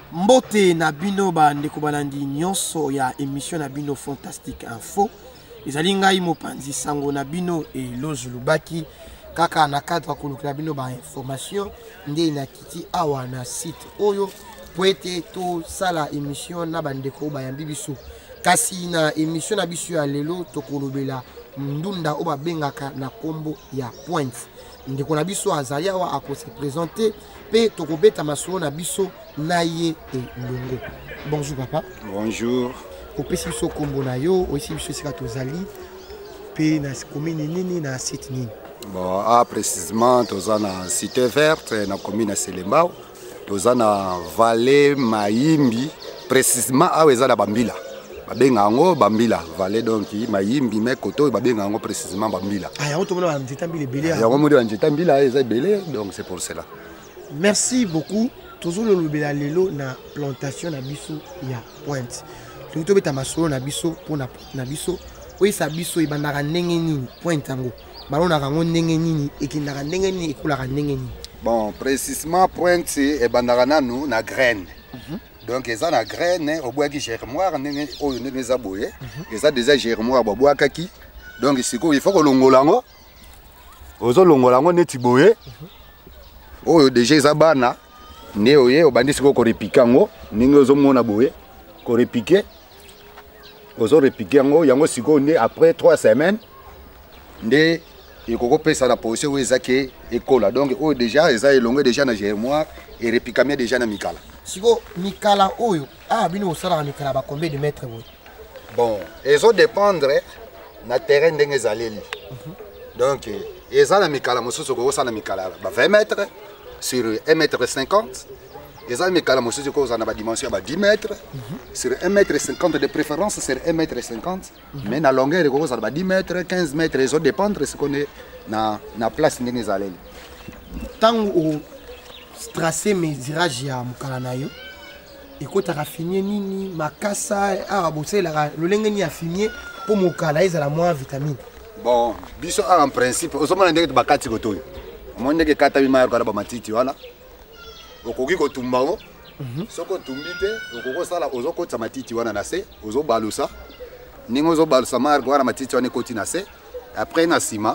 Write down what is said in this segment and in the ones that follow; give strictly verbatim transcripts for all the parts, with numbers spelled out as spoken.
Mbote na bino ba ndeko balandi nyonso ya émission na bino Fantastique Info. Ezali ngai mopanzi sango na bino e lozulubaki kaka na cadre kolukela bino ba information nde na kiti awa na site oyo poete to sala émission na bandeko ba yambi biso. Kasi na émission na biso ya lelo tokolobela ndunda oba bengaka na kombo ya Pointe. Ndeko na biso azali awa ako se présenter pe tokobeta masolo na biso naye e longo. Bonjour papa. Bonjour. Au pesi biso kombo na yo aussi biso sika tozali pe na commune nini na site nini. Bon, ah précisément toza na cité verte na commune Selembao. Toza na vallée Mayimbi précisément awa eza na Bambila. Babenga ngo Bambila vallée donc Mayimbi mais koto babenga ngo précisément Bambila. Ah yango tomona ba nzeta mbila belé. Yango modi ba nzeta mbila eza belé donc c'est pour cela. Merci beaucoup. Tozolo lobela lelo na plantation na biso ya Pointe. Tout tobeta masolo na biso pona na biso. Oyi sa biso ibandaka ndenge nini Pointe yango. Balona kango ndenge nini ekindaka ndenge nini ekulaka ndenge nini. Bon, précisément Pointe e bandaka nanu na graine. Mm -hmm. Donc eza na graine au bois qui germoire ndenge oyo ndenge za boye. Eza déjà germoire bo bois kaki. Donc siko il faut ko longola ngo. Ozo longola ngo neti boye. Oyo déjà eza bana. Ne oye obandi siko ko repika ngo ndenge ozo mona boye. Ko repike. Ozo repike ngo yango siko ne après trois semaines. Nde et koko pesa la position où ezake ekola donc oyo déjà eza elongo déjà na germoire et repikamia déjà na mikala. Siko mikala oyo ah bino osala mikala ba combien de mètres boy. Bon, ezo dépendre na terrain ndenge ezaleli. Mm -hmm. Donc eza na mikala mosusu ko osala mikala ba vingt mètres sur un mètre cinquante. Eza mikala mosusu ko osala ba dimension ba dix mètres mm -hmm. sur un mètre cinquante de préférence sur un mètre cinquante. Mm -hmm. Mais na longueur ko osala ba dix mètres quinze mètres ezo dépendre ce qu'on est na na place ndenge ezaleli. Tango o tracer mesirage ya mukala na yo ekotaka finir nini makasa ah bosela lolenge ni afinier pour mukala ezala moins vitamine. Bon biso en principe osomona ndenge bakati kotoyo mo ndenge kata bima yako ba matiti wana okoki kotumba ngo soko tumbite okoko sala ozokotsa matiti wana na se ozobalusa ningo ozobalusa mar wana matiti wana ekoti na se après na sima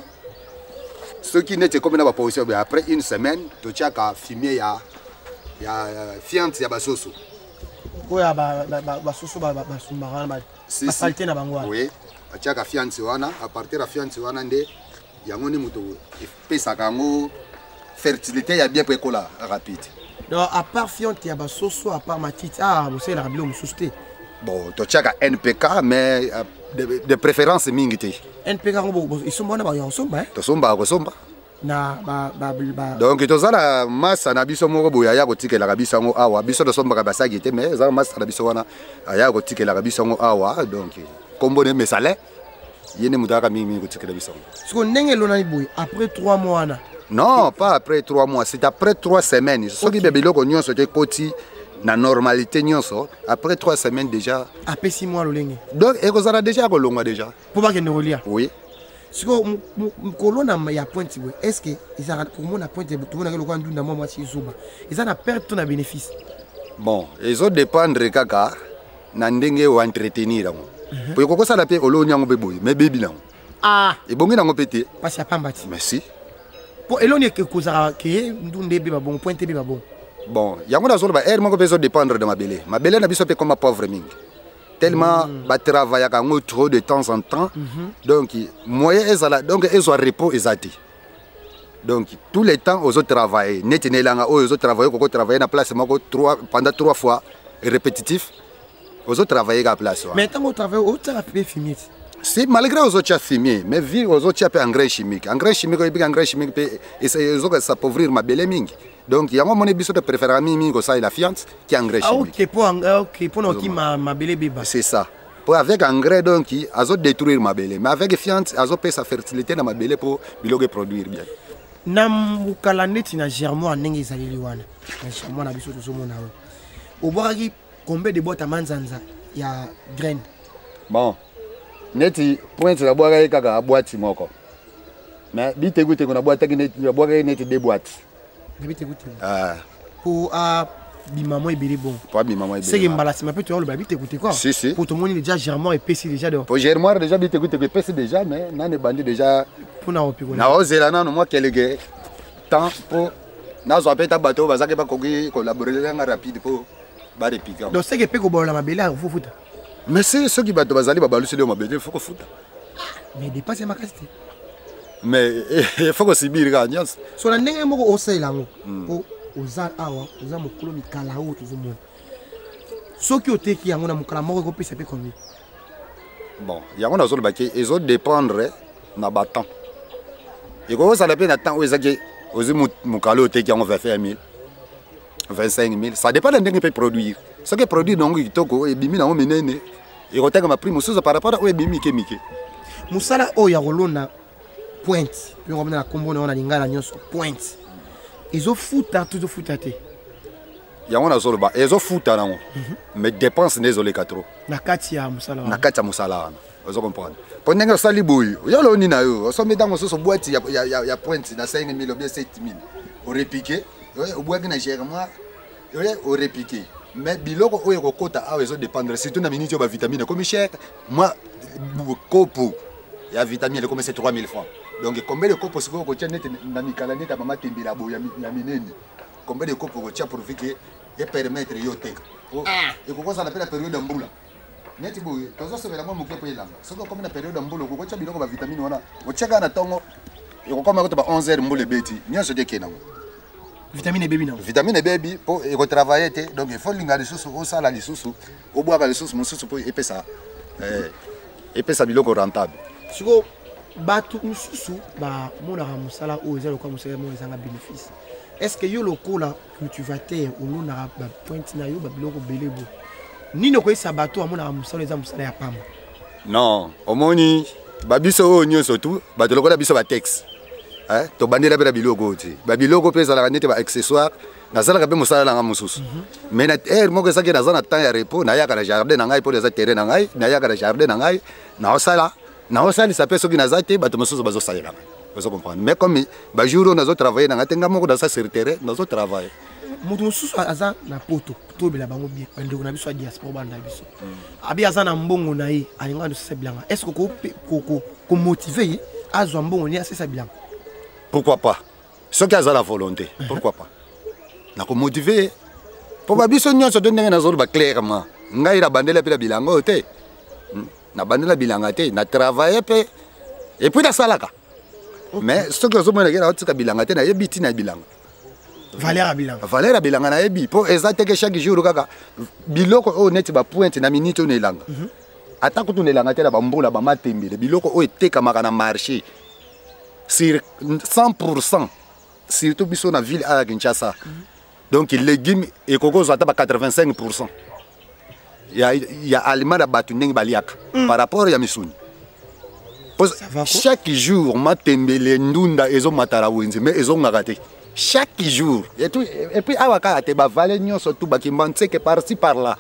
ce qui n'était comme na ba position après une semaine to tiaka fumier ya ya fiante ya basoso ko ya ba basoso ba basumara ba salté na bango. Oui, tiaka fiante wana à partir de fiante wana nde yango ni muto pesa kango fertilité ya bien précola rapide. Donc à part fiante ya basoso à part matiti ah vous savez la bilo mususte. Bon to tiaka N P K mais de, de préférence mingité. N P K ngo ils sont bons ba yo somba hein. To somba ko somba. Na ba ba ba. Donc to zala massa na biso moko boya ya kotikela ka biso ngo awa biso to somba ka basaki te mais zala massa na biso wana ya kotikela ka biso ngo awa donc kombo ne mesale yene mutaka mingi kotikela biso. Siko ndenge lona ni boy après trois mois na. Non, pas après trois mois, c'est après trois semaines. Ce qui est bien nyonso te koti na normalité nyonso après trois semaines déjà. Après six mois lolenge. Donc et vous avez déjà kolongwa déjà. Pour pas que ne relia. Oui. Siko kolona ya Pointe boy. Est-ce que ils a pour mon Pointe tout monde ko ndunda moi moi si zuba. Ils a na perte na bénéfice. Bon, ils ont dépendre kaka na ndenge o entretenir ngo. Pour ko sala pe olonya ngo beboy, mais bebi lango. Ah, et bongi nango pété. Parce ya pambati. Merci. Pour eloni ke kozara ke ndunde be ba bon Pointe be ba bon. Bon, yango na zolo ba air moko besoin dépendre de mabele. Mabele na biso pe comme pauvre mingi. Tellement mm. ba travailler kango trop de temps en temps. Mm -hmm. Donc moyen ezala donc ezo repos ezati. Donc tous les temps aux autres travailler, net nelanga aux autres travailler koko travailler na place moko trois pendant trois fois répétitif. Aux autres travailler à place. Mais tant qu'on travaille au travail fumier. Si malgré aux autres fumier, mais vu aux autres peu engrais chimique. Engrais chimique et engrais chimique et ça ça appauvrir ma belle mingi. Donc il y a un moment biso de préférer mingi ko ça la fiante qui engrais chimique. Ah OK pour OK pour qui ma ma belle bébé. C'est ça. Pour avec engrais donc azo détruire ma belle, mais avec fiante azo pèse sa fertilité dans ma belle pour biloge produire bien. Na mukala neti na germoire ndenge ezaleli wana. Na germoire na biso tozomona o. Oboraki combien de boîtes à manzanza ya graine? Bon. Neti Pointe la boîte kaka boîte moko. Mais bite goûter qu'on a boîte neti la boîte neti deux boîtes. Bite goûter. Ah. Pour à bimamo ebele bon. Pas bimamo ebele. C'est que mbala c'est ma peut le babi t'écouter quoi. Si si. Pour tout le monde déjà Germain et P C déjà dehors. Pour Germain déjà bi t'écouter que P C déjà mais nan bandi déjà pour na opiko. Na ozela nanu moi kelege temps pour na zo apeta bateau bazake ba koki collaborer nga rapide pour ba repiquer. Donc c'est que pe ko bola mabela faut fouta. Mais c'est ceux qui bateau bazali ba balusi le mabele faut ko fouta. Mais dépasse ma qualité. Mais il faut que sibiri ka nyas. So na ndenge moko osela ngo. Po oza awa oza mokolo mikala o tout le monde. Soki oteki yango na mokala moko ko pesa pe combien? Bon, yango na zo le baki ils ont dépendre na battant. Et quand ça dépend na temps ezaki ozi mokala oteki yango vingt mille vingt-cinq mille ça dépend de ndenge peut produire. Ce que produit donc kitoko e bimi na menene et koteka ma prime sous par rapport au bimi kemike. Musala o ya rolona pointe. Puis on va na kombo na lingala nyonso pointe. Ils ont fouta tout fouta te. Yango na zolo ba ezo fouta nango. Mais dépense nezole katro. Na kati ya musala. Na kati ya musala. Vous comprenez? Pendant que ça liboui, yo lo ni na yo, so me dango so so boîte ya ya ya pointe na cinq mille ou bien sept mille. Au repiquer, au boîte na Germain, au repiquer. Mais biloko oyo kokota a ezo dépendre surtout na minute ba vitamine comme cher. Moi copo ya vitamine comme c'est trois mille francs. Donc combien de copo siko ko tia net na mikala net mama tembela bo ya minene. Combien de copo ko tia pour que et permettre yo tek. Et ko ça appelle la période d'ambula. Net bo tozo se vela mo mokepo elanga. Soko comme na période d'ambula ko tia biloko ba vitamine wana. O cheka na tongo. Et ko comme ko ba onze heures mbule beti. Nyaso de kenango. Vitamine baby non. Vitamine baby pour retravailler donc il faut linga les sous au sala les sous au boire les sous mon sous pour épais ça euh épais ça biloko rentable. Siko batu mususu ba mona ra musala o ezalo kwa musala mo ezanga bénéfice. Est-ce que yo lokola cultivateur ou lona ba pointe na yo ba biloko belebo. Nino ko isa batu amona ra musala eza musala ya pamba. Non, omoni ba biso o nyoso tout ba de lokola biso ba texte. Hein to bandela bela biloko ti. Ba biloko pesa la nete ba accessoire na sala ka be musala nga mususu. Mais na er moko saki na zona temps ya repos na ya ka jardin na ngai pour les terrain na ngai na ya ka jardin na ngai na osala na osala ça peut soki na zate ba to mususu bazo salela. Vous comprenez? Mais comme ba jour on a travailler na ngatenga moko dans ça sur terrain na zo travailler. Mutu mususu aza na poto to bela bango bien ndeko na biso diaspora banda biso. Abi aza na mbongo na ye alinga ndo sesa bilanga. Est-ce que ko ko ko motiver azo mbongo ni sesa bilanga? Pourquoi pas? Ce qui a la volonté, pourquoi pas? Na ko motiver. Pour ba biso nyonso to ndenge na zo ba clairement. Ngai la bandela pe la bilanga te. Na bandela bilanga te, na travailler pe et puis na salaka. Mais ce que zo mona ke na otika bilanga te na yebiti na bilanga. Valeur bilanga. Valeur bilanga na yebi pour exacte que chaque jour kaka biloko o net ba pointe na minute on elanga. Ata ko to elanga te la ba mbola ba matembele biloko o etekamaka na marché. Sur cent pour cent, surtout biso na ville à Kinshasa. Donc les légumes et coco sont à quatre-vingt-cinq pour cent. Il y a il y a aliment à batuning baliak par rapport à Missouni. Chaque jour, matembele ndunda ezo matara wenzi mais ezo ngakate. Chaque jour et tout et puis awaka te ba valer nyon surtout ba kimbanse que par-ci par-là.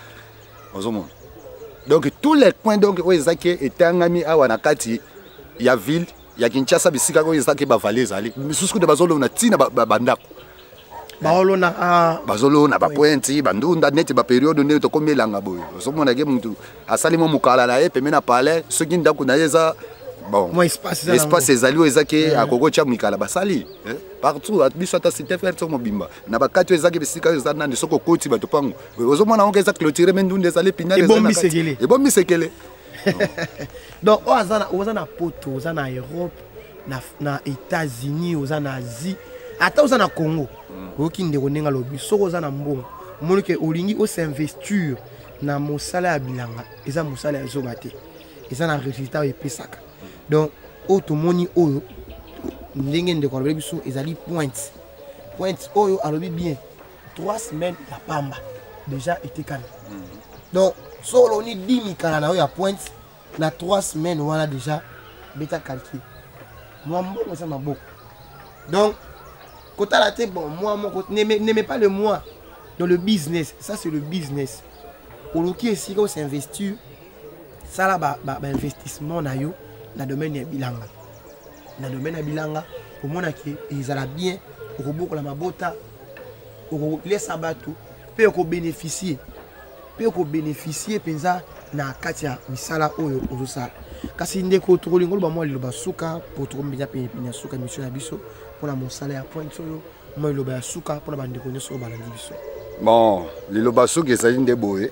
Donc tous les coins donc où ezaki etangami awa na kati ya ville ya Kinshasa bisika ko ezaki ba valer zali misusu de bazolo na tina ba bandako baolo na a bazolo na ba pointi bandunda net ba période ne to komelanga boyo so mona ke muntu asali mo mukala na ye peme na palais ce qui ndako na yeza bon moi espace espace ezali ezaki akoko cha mukala basali partout at biso ta cité faire so mobimba na ba kati ezaki bisika ezana ndi soko koti bato pango ozo mona onge ezaki clôturer mendunda ezali pinale ezana bon misekele e bon misekele. Donc, aux Azana, aux Azana Poto, aux Azana Europe, na na États-Unis, aux Azana Asie, ata aux Azana Congo, aux qui ne connaissent pas le but, aux Azana Mbon, mon que Olingi au s'investir na mosala ya bilanga, eza mosala ya zobate, eza na résultat et pesaka. Donc, au to moni oyo, ndenge ndeko le biso ezali pointe, pointe oyo alobi bien, trois semaines la pamba déjà été calme. Donc, solo ni dix mikala na oyo pointe. Na trois semaines, on a déjà bêta calculé. Moi, moi, ça m'a beaucoup. Donc, quand tu as la tête, bon, moi, moi, n'aimez pas le moi dans le business. Ça, c'est le business. Au lieu de s'investir, ça, là, bah, bah, investissement, na yo, dans le domaine de bilanga. Dans le domaine de bilanga, pour moi, ils ont bien, au robot, la mabota, au laisse abattu, pe ko bénéficier pe ko bénéficier penza na kati ya misala oyo ozosala kasi ndeko tokolingo ba moi liloba suka pour tokombenya pe pe suka mission ya biso pour la mosala ya point oyo moi liloba suka pour la bande ko nyoso balandi biso. Bon, liloba suka ezali nde boye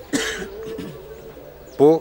po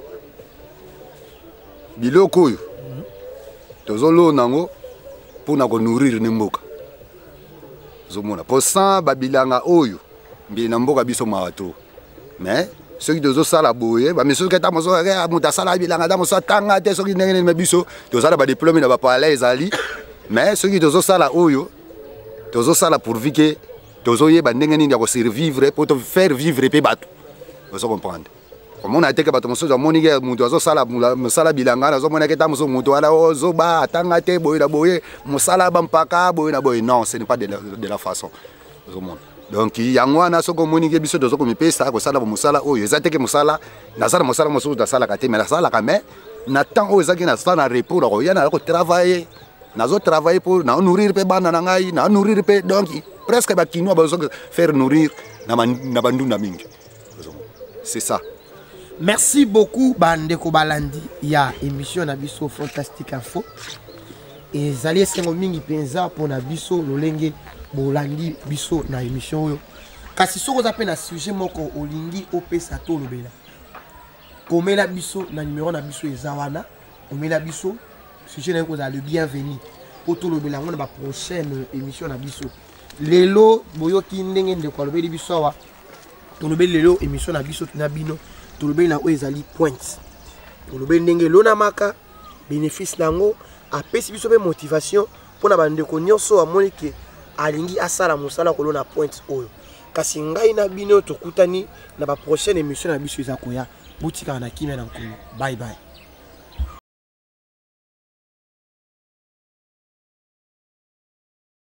biloko oyo tozolo nango mpona konourrir ne mboka zomona po sans babilanga oyo mbi na mboka biso mawato mais soki tozosala boye bamiso keta moso moto asala bilanga da moso atanga te soki ndenge nini biso tozala badiplôme na bapalais ezali mais soki tozosala oyo tozosala pourvu ke tozoyeba ndenge nini ya kosurvivre po to faire vivre pe bato ozo comprendre. Comme on a été capable de se dire, mon gars, mon oiseau sala, mon sala bilanga, mon gars, mon oiseau, mon oiseau, bah, attendez, boy, la boy, mon sala bampaka, boy, la boy. Non, ce n'est pas de la, de la façon. Donc, il y a un asso comme mon gars, biso, dozo comme pèse, ça, sala, mon sala, oh, ils attaquent mon sala, na sala, mon sala, mon sala, sala, kate, mais la sala, kamé, n'attend aux agents, na sala, repos, la roya, na travailler, na zo travailler pour, na nourrir pe bananangai, na nourrir pe, donc, presque, bah, qui nous a besoin de faire nourrir, na bandu na mingi. C'est ça. Merci beaucoup Bandeko Balandi. Il y a émission na biso Fantastique Info. Et zali sengo mingi penza pour na biso lolenge bolandi biso na émission yo. Kasi soko zape na sujet moko olingi opesa to lobela. Komela biso na numéro na biso ezawana. Omela biso sujet na ko za le bienvenu. Pour to lobela ngona ba prochaine émission na biso. Lelo boyoki ndenge ndeko lobeli biso wa. To lobeli lelo émission na biso na bino. Tolobe na oezali point. Tolobe ndenge lona maka bénéfice nango apesi biso pe motivation pona bande ko nyonso amoni ke alingi asala musala ko lona point oyo. Kasi ngai na bino tokutani na ba prochaine émission na biso ezakoya. Butika na kimia na nkulu. Bye bye.